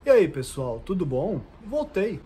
E aí, pessoal, tudo bom? Voltei.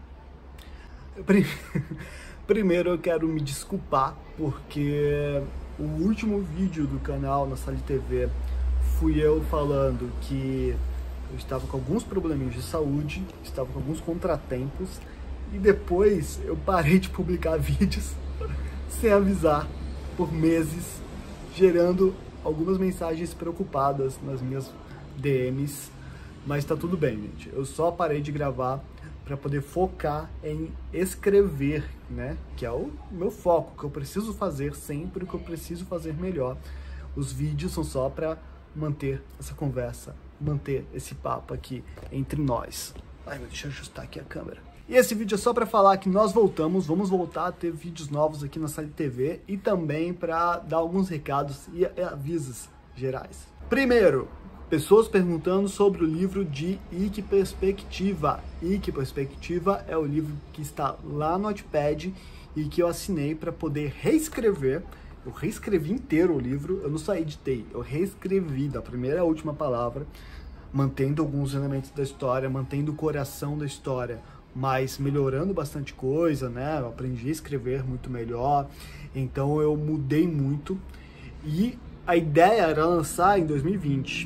Primeiro eu quero me desculpar porque o último vídeo do canal na Sali TV fui eu falando que eu estava com alguns probleminhas de saúde, estava com alguns contratempos e depois eu parei de publicar vídeos sem avisar por meses, gerando algumas mensagens preocupadas nas minhas DMs. Mas tá tudo bem, gente. Eu só parei de gravar para poder focar em escrever, né? Que é o meu foco, que eu preciso fazer sempre, que eu preciso fazer melhor. Os vídeos são só para manter essa conversa, manter esse papo aqui entre nós. Ai, deixa eu ajustar aqui a câmera. E esse vídeo é só para falar que nós vamos voltar a ter vídeos novos aqui na Sali TV e também para dar alguns recados e avisos gerais. Primeiro, pessoas perguntando sobre o livro de Ike Perspectiva. Ike Perspectiva é o livro que está lá no Wattpad e que eu assinei para poder reescrever. Eu reescrevi inteiro o livro, eu não só editei, eu reescrevi da primeira à última palavra, mantendo alguns elementos da história, mantendo o coração da história, mas melhorando bastante coisa, né? Eu aprendi a escrever muito melhor, então eu mudei muito e a ideia era lançar em 2020.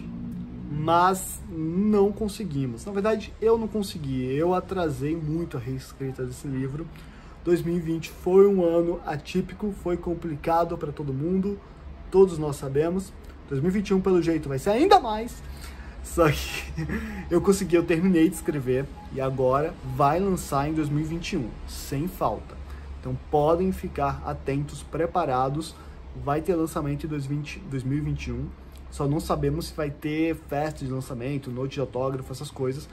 Mas não conseguimos. Na verdade, eu não consegui. Eu atrasei muito a reescrita desse livro. 2020 foi um ano atípico, foi complicado para todo mundo, todos nós sabemos. 2021, pelo jeito, vai ser ainda mais. Só que eu terminei de escrever e agora vai lançar em 2021, sem falta. Então podem ficar atentos, preparados. Vai ter lançamento em 2021. Só não sabemos se vai ter festa de lançamento, noite de autógrafo, essas coisas,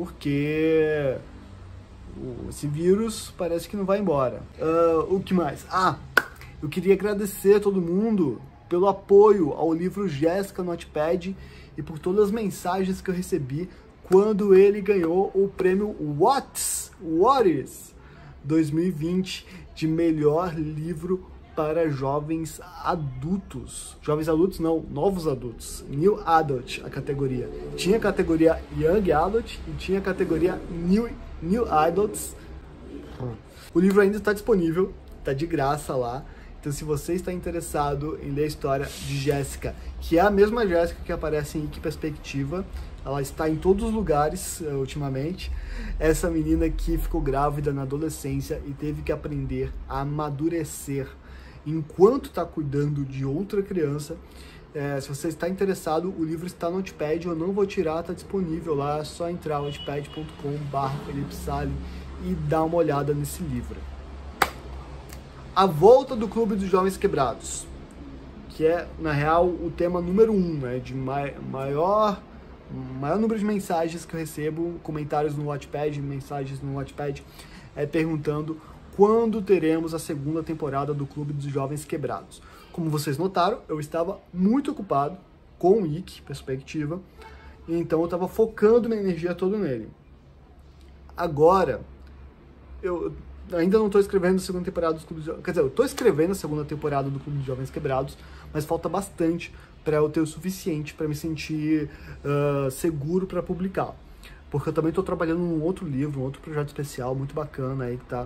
porque esse vírus parece que não vai embora. O que mais? Eu queria agradecer a todo mundo pelo apoio ao livro Jéssica no Wattpad e por todas as mensagens que eu recebi quando ele ganhou o prêmio What Is 2020 de melhor livro para jovens adultos. Jovens adultos não, novos adultos. New Adult, a categoria. Tinha a categoria Young Adult e tinha a categoria New Adults. O livro ainda está disponível, está de graça lá. Então se você está interessado em ler a história de Jéssica, que é a mesma Jéssica que aparece em Ike Perspectiva, ela está em todos os lugares ultimamente. Essa menina que ficou grávida na adolescência e teve que aprender a amadurecer enquanto está cuidando de outra criança. Se você está interessado, o livro está no Wattpad, eu não vou tirar, está disponível lá, é só entrar wattpad.com/FelipeSali e dar uma olhada nesse livro. A volta do Clube dos Jovens Quebrados, que é, na real, o tema número 1, né, de maior número de mensagens que eu recebo, comentários no Wattpad, mensagens no Wattpad, perguntando quando teremos a segunda temporada do Clube dos Jovens Quebrados. Como vocês notaram, eu estava muito ocupado com o Ike Perspectiva, então eu estava focando minha energia toda nele. Agora, eu ainda não estou escrevendo a segunda temporada do Clube dos Jovens... Quer dizer, eu estou escrevendo a segunda temporada do Clube dos Jovens Quebrados, mas falta bastante para eu ter o suficiente para me sentir seguro para publicar. Porque eu também estou trabalhando num outro livro, um outro projeto especial muito bacana aí que tá...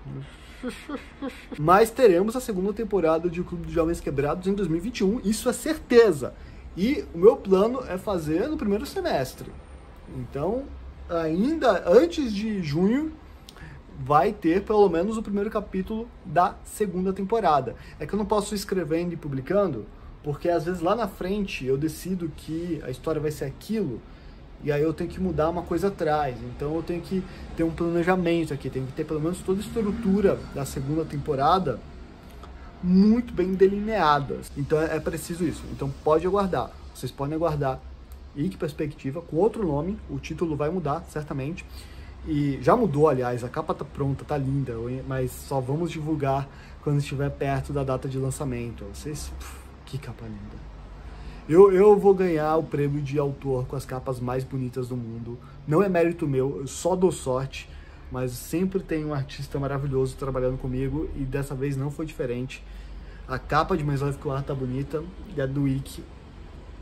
Mas teremos a segunda temporada de O Clube dos Jovens Quebrados em 2021, isso é certeza. E o meu plano é fazer no primeiro semestre. Então, ainda antes de junho, vai ter pelo menos o primeiro capítulo da segunda temporada. É que eu não posso ir escrevendo e publicando, porque às vezes lá na frente eu decido que a história vai ser aquilo, e aí eu tenho que mudar uma coisa atrás. Então eu tenho que ter um planejamento aqui, tenho que ter pelo menos toda a estrutura da segunda temporada muito bem delineada. Então é preciso isso. Então pode aguardar. Vocês podem aguardar Ike Perspectiva com outro nome. O título vai mudar, certamente. E já mudou, aliás. A capa tá pronta, tá linda. Mas só vamos divulgar quando estiver perto da data de lançamento. Vocês... que capa linda. Eu vou ganhar o prêmio de autor com as capas mais bonitas do mundo. Não é mérito meu, eu só dou sorte, mas sempre tem um artista maravilhoso trabalhando comigo e dessa vez não foi diferente. A capa de Mais Leve que o Ar tá bonita e a do Ike tá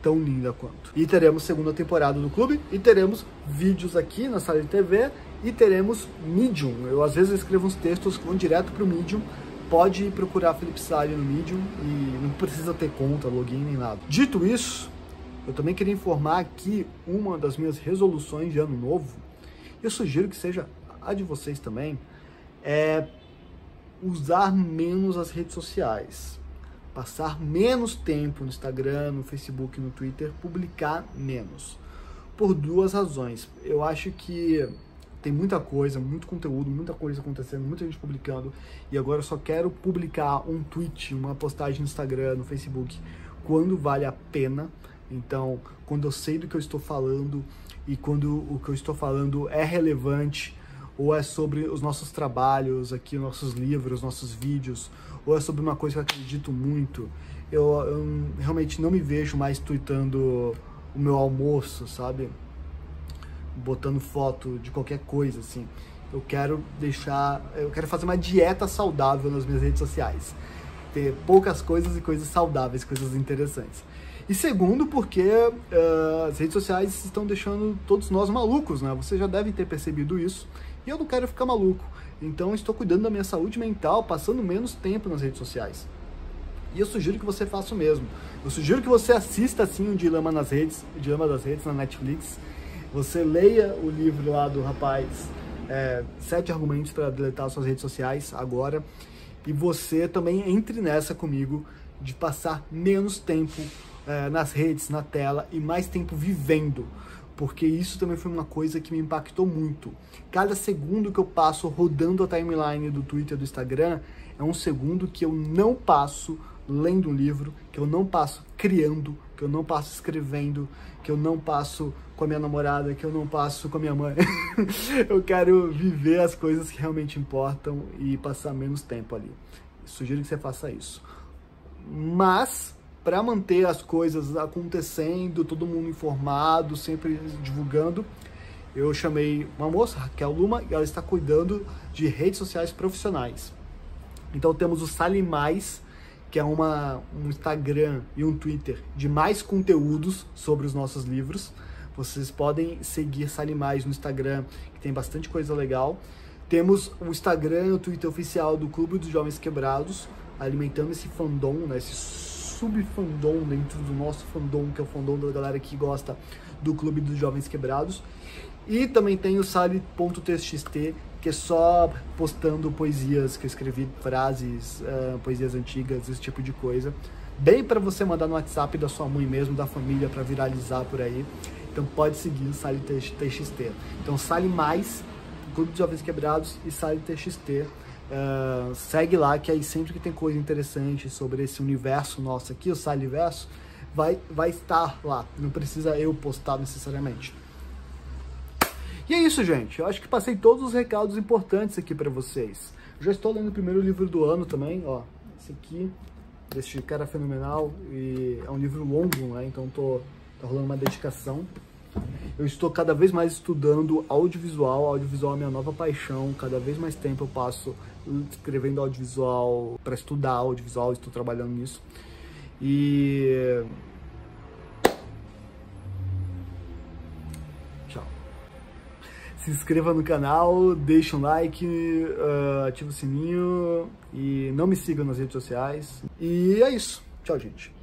tão linda quanto. E teremos segunda temporada do clube, e teremos vídeos aqui na sala de TV, e teremos Medium. Eu às vezes escrevo uns textos que vão direto para o Medium. Pode procurar Felipe Salles no Medium e não precisa ter conta, login nem nada. Dito isso, eu também queria informar aqui uma das minhas resoluções de ano novo. Eu sugiro que seja a de vocês também, é usar menos as redes sociais. Passar menos tempo no Instagram, no Facebook, no Twitter, publicar menos. Por duas razões. Eu acho que tem muita coisa, muito conteúdo, muita coisa acontecendo, muita gente publicando, e agora eu só quero publicar um tweet, uma postagem no Instagram, no Facebook, quando vale a pena. Então, quando eu sei do que eu estou falando e quando o que eu estou falando é relevante, ou é sobre os nossos trabalhos aqui, nossos livros, nossos vídeos, ou é sobre uma coisa que eu acredito muito, eu realmente não me vejo mais tweetando o meu almoço, sabe? Botando foto de qualquer coisa, assim. Eu quero fazer uma dieta saudável nas minhas redes sociais. Ter poucas coisas e coisas saudáveis, coisas interessantes. E segundo, porque as redes sociais estão deixando todos nós malucos, né? Vocês já devem ter percebido isso. E eu não quero ficar maluco. Então, estou cuidando da minha saúde mental, passando menos tempo nas redes sociais. E eu sugiro que você faça o mesmo. Eu sugiro que você assista, assim, o Dilema das Redes na Netflix. Você leia o livro lá do rapaz, 7 argumentos para deletar suas redes sociais agora. E você também entre nessa comigo de passar menos tempo nas redes, na tela, e mais tempo vivendo. Porque isso também foi uma coisa que me impactou muito. Cada segundo que eu passo rodando a timeline do Twitter e do Instagram é um segundo que eu não passo lendo um livro, que eu não passo criando, que eu não passo escrevendo, que eu não passo com a minha namorada, que eu não passo com a minha mãe. Eu quero viver as coisas que realmente importam e passar menos tempo ali. Sugiro que você faça isso. Mas, para manter as coisas acontecendo, todo mundo informado, sempre divulgando, eu chamei uma moça, Raquel Luma, e ela está cuidando de redes sociais profissionais. Então temos o Sali Mais, que é um Instagram e um Twitter de mais conteúdos sobre os nossos livros. Vocês podem seguir Sali Mais no Instagram, que tem bastante coisa legal. Temos o Instagram e o Twitter oficial do Clube dos Jovens Quebrados, alimentando esse fandom, né, esse sub-fandom dentro do nosso fandom, que é o fandom da galera que gosta do Clube dos Jovens Quebrados. E também tem o sali.txt, que é só postando poesias que eu escrevi, frases, poesias antigas, esse tipo de coisa. Bem para você mandar no WhatsApp da sua mãe mesmo, da família, para viralizar por aí. Então pode seguir o sali.txt. Então Sali Mais, Clube dos Jovens Quebrados e sali.txt. Segue lá, que aí sempre que tem coisa interessante sobre esse universo nosso aqui, o Saliverso, vai estar lá. Não precisa eu postar necessariamente. E é isso, gente. Eu acho que passei todos os recados importantes aqui para vocês. Eu já estou lendo o primeiro livro do ano também, ó. Esse aqui, desse cara fenomenal. E é um livro longo, né? Então tá rolando uma dedicação. Eu estou cada vez mais estudando audiovisual. Audiovisual é a minha nova paixão. Cada vez mais tempo eu passo escrevendo audiovisual para estudar audiovisual. Estou trabalhando nisso. E se inscreva no canal, deixa um like, ativa o sininho e não me siga nas redes sociais. E é isso. Tchau, gente.